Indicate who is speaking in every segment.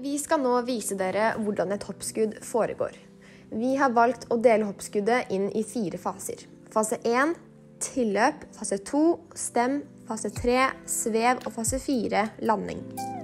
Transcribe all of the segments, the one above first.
Speaker 1: Vi skal nå vise dere hvordan et hoppskudd foregår. Vi har valgt å dele hoppskuddet inn i 4 faser. Fase 1, tilløp, fase 2, stem, fase 3, svev og fase 4, landing.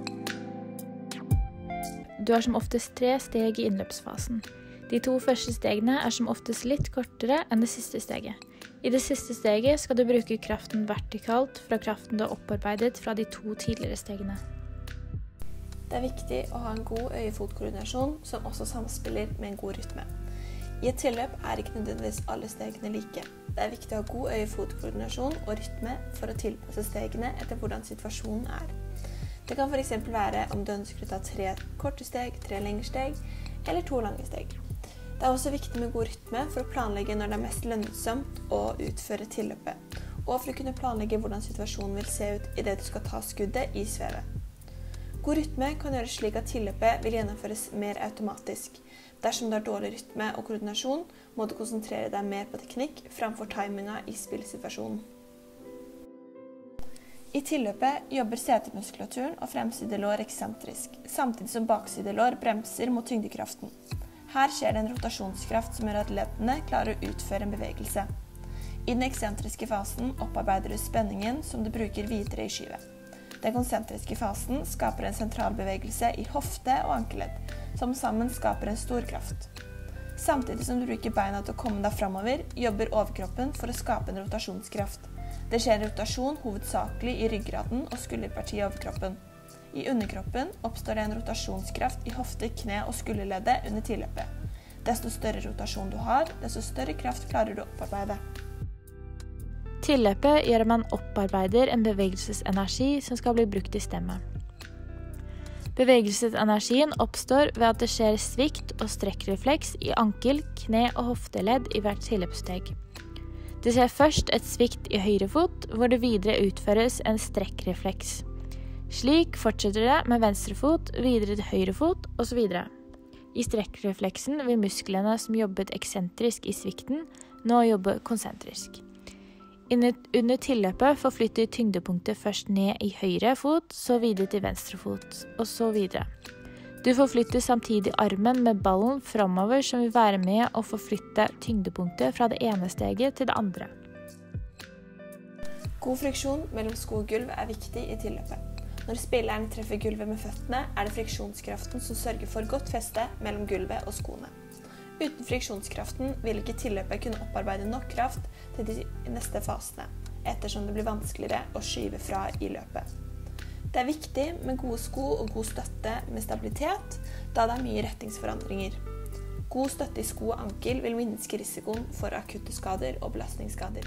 Speaker 2: Du har som oftest 3 steg i innløpsfasen. De 2 første stegene er som oftest litt kortere enn det siste steget. I det siste steget skal du bruke kraften vertikalt fra kraften du har opparbeidet fra de 2 tidligere stegene.
Speaker 3: Det er viktig å ha en god øye-fot-koordinasjon som også samspiller med en god rytme. I et tilløp er ikke nødvendigvis alle stegene like. Det er viktig å ha god øye-fot-koordinasjon og rytme for å tilpasse stegene etter hvordan situasjonen er. Det kan for eksempel være om du ønsker å ta 3 korte steg, 3 lengre steg eller 2 lange steg. Det er også viktig med god rytme for å planlegge når det er mest lønnsomt å utføre tilløpet, og for å kunne planlegge hvordan situasjonen vil se ut i det du skal ta skuddet i svevet. God rytme kan gjøre slik at tilløpet vil gjennomføres mer automatisk. Dersom du har dårlig rytme og koordinasjon, må du konsentrere deg mer på teknikk framfor timinga i spillsituasjonen. I tilløpet jobber setemuskulaturen og fremsidelår eksentrisk, samtidig som baksidelår bremser mot tyngdekraften. Her skjer det en rotasjonskraft som gjør at leddene klarer å utføre en bevegelse. I den eksentriske fasen opparbeider du spenningen som du bruker videre i skyvet. Den konsentriske fasen skaper en sentralbevegelse i hofte og ankeledd, som sammen skaper en stor kraft. Samtidig som du bruker beina til å komme deg fremover, jobber overkroppen for å skape en rotasjonskraft. Det skjer rotasjon hovedsakelig i ryggraden og skulderpartiet i overkroppen. I underkroppen oppstår det en rotasjonskraft i hofte, kne og skulderleddet under tilløpet. Desto større rotasjon du har, desto større kraft klarer du å opparbeide.
Speaker 2: Tilløpet gjør at man opparbeider en bevegelsesenergi som skal bli brukt i stemmet. Bevegelsesenergien oppstår ved at det skjer svikt og strekkrefleks i ankel, kne og hofteledd i hvert tilløpssteg. Det skjer først et svikt i høyre fot, hvor det videre utføres en strekkrefleks. Slik fortsetter det med venstre fot, videre til høyre fot, osv. I strekkrefleksen vil musklene som jobbet eksentrisk i svikten, nå jobbe konsentrisk. Under tilløpet forflytter tyngdepunktet først ned i høyre fot, så videre til venstre fot, og så videre. Du forflytter samtidig armen med ballen fremover som vil være med å forflytte tyngdepunktet fra det ene steget til det andre.
Speaker 3: God friksjon mellom sko og gulv er viktig i tilløpet. Når spilleren treffer gulvet med føttene, er det friksjonskraften som sørger for godt feste mellom gulvet og skoene. Uten friksjonskraften vil ikke tilløpet kunne opparbeide nok kraft til de neste fasene, ettersom det blir vanskeligere å skyve fra i løpet. Det er viktig med gode sko og god støtte med stabilitet, da det er mye retningsforandringer. God støtte i sko og ankel vil minske risikoen for akutte skader og belastningsskader.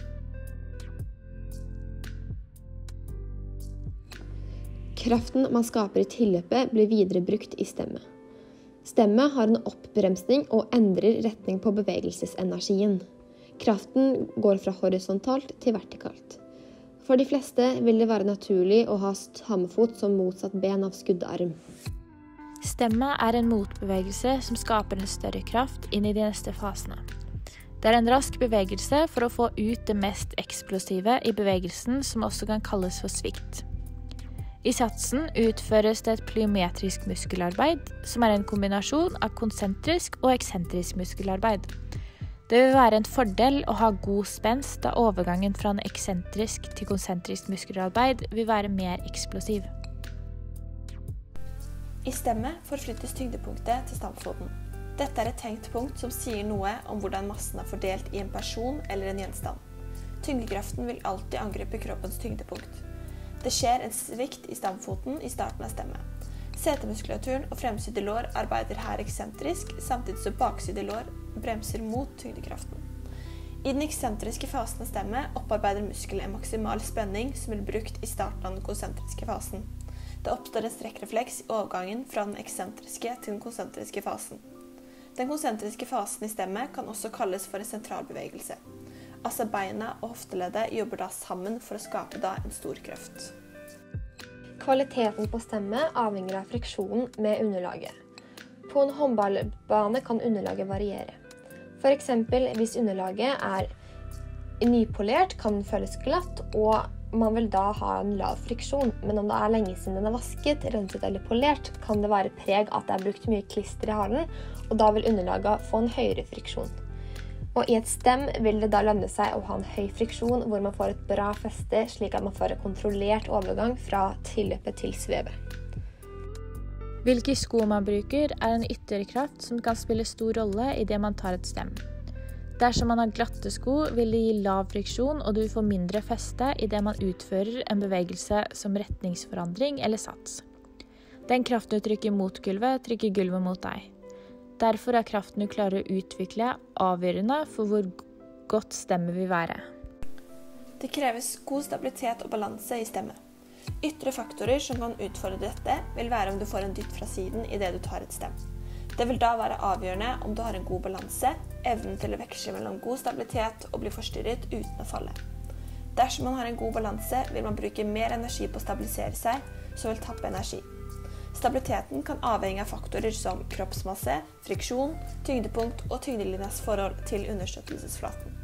Speaker 1: Kraften man skaper i tilløpet blir videre brukt i stemmet. Stemmet har en oppbremsning og endrer retning på bevegelsesenergien. Kraften går fra horisontalt til vertikalt. For de fleste vil det være naturlig å ha hammerfot som motsatt ben av skuddarm.
Speaker 2: Stemmet er en motbevegelse som skaper en større kraft inn i de neste fasene. Det er en rask bevegelse for å få ut det mest eksplosive i bevegelsen, som også kan kalles for svikt. I satsen utføres det et plyometrisk muskelarbeid, som er en kombinasjon av konsentrisk og eksentrisk muskelarbeid. Det vil være en fordel å ha god spenst, da overgangen fra en eksentrisk til konsentrisk muskelarbeid vil være mer eksplosiv.
Speaker 3: I stemmet forflyttes tyngdepunktet til stamfoten. Dette er et tenkt punkt som sier noe om hvordan massen er fordelt i en person eller en gjenstand. Tyngdekraften vil alltid angripe kroppens tyngdepunkt. Det skjer en svikt i stamfoten i starten av stemmet. Setemuskulaturen og fremsidelår arbeider her eksentrisk, samtidig som baksidelår bremser mot tyngdekraften. I den eksentriske fasen av stemmet opparbeider muskelen en maksimal spenning som blir brukt i starten av den konsentriske fasen. Det oppstår en strekkrefleks i overgangen fra den eksentriske til den konsentriske fasen. Den konsentriske fasen i stemmet kan også kalles for en sentralbevegelse. Altså beina og hofteleddet jobber da sammen for å skape da en stor kraft.
Speaker 1: Kvaliteten på stemmet avhenger av friksjonen med underlaget. På en håndballbane kan underlaget variere. For eksempel hvis underlaget er nypolert, kan den føles glatt, og man vil da ha en lav friksjon, men om det er lenge siden den er vasket, renset eller polert, kan det være preg at det er brukt mye klister i halen, og da vil underlaget få en høyere friksjon. Og i et stem vil det da lønne seg å ha en høy friksjon, hvor man får et bra feste, slik at man får en kontrollert overgang fra tilløpet til svevet.
Speaker 2: Hvilke sko man bruker er en ytterligere kraft som kan spille stor rolle i det man tar et stem. Dersom man har glatte sko, vil det gi lav friksjon, og du får mindre feste i det man utfører en bevegelse som retningsforandring eller sats. Den kraften du trykker mot gulvet gulvet mot deg. Derfor er kraften du klarer å utvikle avgjørende for hvor godt stemmet vil være.
Speaker 3: Det kreves god stabilitet og balanse i stemmet. Ytre faktorer som kan utfordre dette vil være om du får en dytt fra siden i det du tar et stem. Det vil da være avgjørende om du har en god balanse, evnen til å veksle mellom god stabilitet og bli forstyrret uten å falle. Dersom man har en god balanse, vil man bruke mer energi på å stabilisere seg, som vil tappe energi. Stabiliteten kan avhenge av faktorer som kroppsmasse, friksjon, tyngdepunkt og tyngdelinjas forhold til understøttelsesflaten.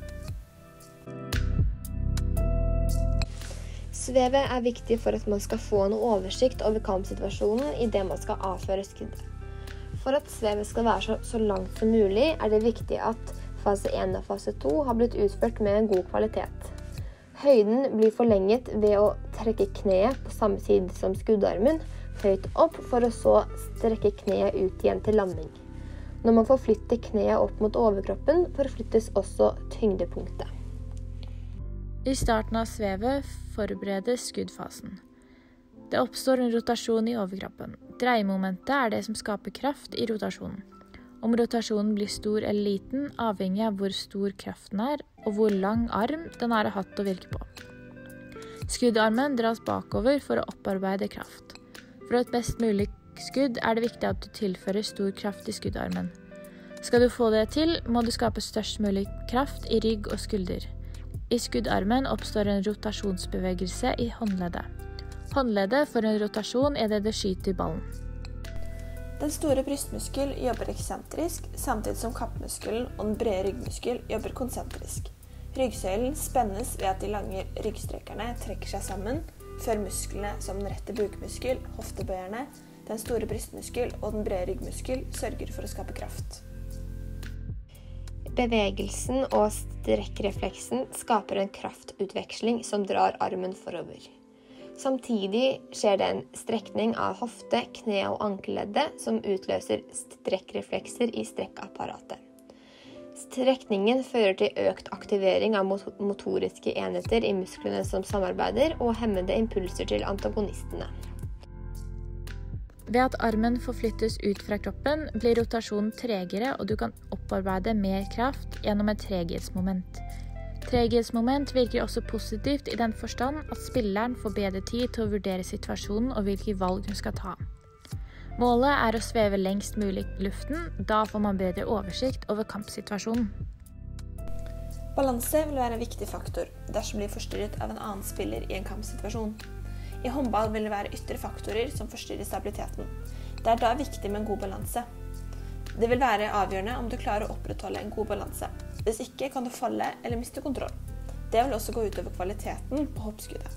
Speaker 1: Svevet er viktig for at man skal få en oversikt over kampsituasjonen i det man skal avføre skuddet. For at svevet skal være så langt som mulig, er det viktig at fase 1 og fase 2 har blitt utført med en god kvalitet. Høyden blir forlenget ved å trekke kneet på samme side som skuddarmen høyt opp, for å så strekke kneet ut igjen til landing. Når man forflytter kneet opp mot overkroppen, forflyttes også tyngdepunktet.
Speaker 2: I starten av svevet forberedes skuddfasen. Det oppstår en rotasjon i overkroppen. Dreiemomentet er det som skaper kraft i rotasjonen. Om rotasjonen blir stor eller liten, avhengig av hvor stor kraften er, og hvor lang arm den har hatt å virke på. Skuddarmen dras bakover for å opparbeide kraft. For et best mulig skudd er det viktig at du tilfører stor kraft i skuddarmen. Skal du få det til, må du skape størst mulig kraft i rygg og skulder. I skuddarmen oppstår en rotasjonsbevegelse i håndleddet. Håndleddet for en rotasjon er det skyter ballen.
Speaker 3: Den store brystmuskel jobber eksentrisk, samtidig som kappmuskelen og den brede ryggmuskel jobber konsentrisk. Ryggsøylen spennes ved at de lange ryggstrekkerne trekker seg sammen, før musklene som den rette bukmuskel, hoftebøyerne, den store brystmuskel og den brede ryggmuskel sørger for å skape kraft.
Speaker 1: Bevegelsen og strekkrefleksen skaper en kraftutveksling som drar armen forover. Samtidig skjer det en strekning av hofte, kne og ankelleddet som utløser strekkreflekser i strekkapparatet. Strekningen fører til økt aktivering av motoriske enheter i musklene som samarbeider, og hemmede impulser til antagonistene.
Speaker 2: Ved at armen forflyttes ut fra kroppen, blir rotasjonen tregere, og du kan opparbeide mer kraft gjennom et treghetsmoment. Treghetsmoment virker også positivt i den forstand at spilleren får bedre tid til å vurdere situasjonen og hvilke valg hun skal ta. Målet er å sveve lengst mulig i luften, da får man bedre oversikt over kampsituasjonen.
Speaker 3: Balanse vil være en viktig faktor dersom du blir forstyrret av en annen spiller i en kampsituasjon. I håndball vil det være ytre faktorer som forstyrrer stabiliteten. Det er da viktig med en god balanse. Det vil være avgjørende om du klarer å opprettholde en god balanse. Hvis ikke kan du falle eller miste kontroll. Det vil også gå utover kvaliteten på hoppskuddet.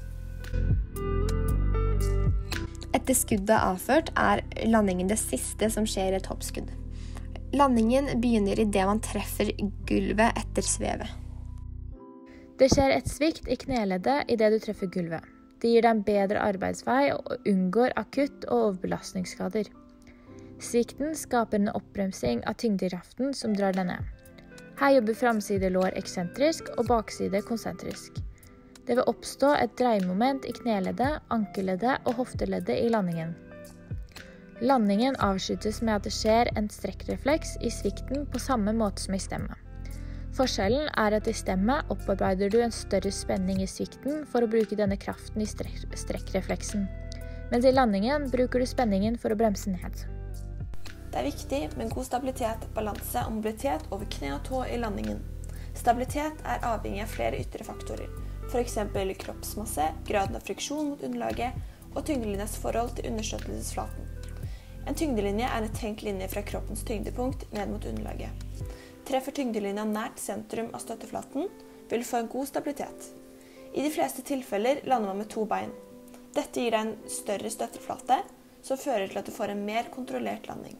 Speaker 1: Etter skuddet er avført, er landingen det siste som skjer i et hoppskudd. Landingen begynner i det man treffer gulvet etter svevet.
Speaker 2: Det skjer et svikt i kneleddet i det du treffer gulvet. Det gir deg en bedre arbeidsvei og unngår akutt- og overbelastningsskader. Svikten skaper en oppbremsing av tyngdekraften som drar deg ned. Her jobber framside lår eksentrisk og bakside konsentrisk. Det vil oppstå et dreiemoment i kneleddet, ankelleddet og hofteleddet i landingen. Landingen avsluttes med at det skjer en strekkrefleks i svikten på samme måte som i stemmet. Forskjellen er at i stemmet opparbeider du en større spenning i svikten for å bruke denne kraften i strekkrefleksen, mens i landingen bruker du spenningen for å bremse ned.
Speaker 3: Det er viktig med god stabilitet, balanse og mobilitet over kne og tå i landingen. Stabilitet er avhengig av flere ytre faktorer, f.eks. kroppsmasse, graden av friksjon mot underlaget og tyngdelinjas forhold til understøttelsesflaten. En tyngdelinje er en tenkt linje fra kroppens tyngdepunkt ned mot underlaget. Treffer tyngdelinja nært sentrum av støtteflaten, vil du få en god stabilitet. I de fleste tilfeller lander man med 2 bein. Dette gir deg en større støtteflate, som fører til at du får en mer kontrollert landing.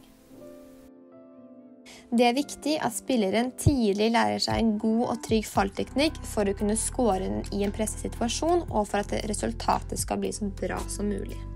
Speaker 1: Det er viktig at spilleren tidlig lærer seg en god og trygg fallteknikk for å kunne score i en pressesituasjon og for at resultatet skal bli så bra som mulig.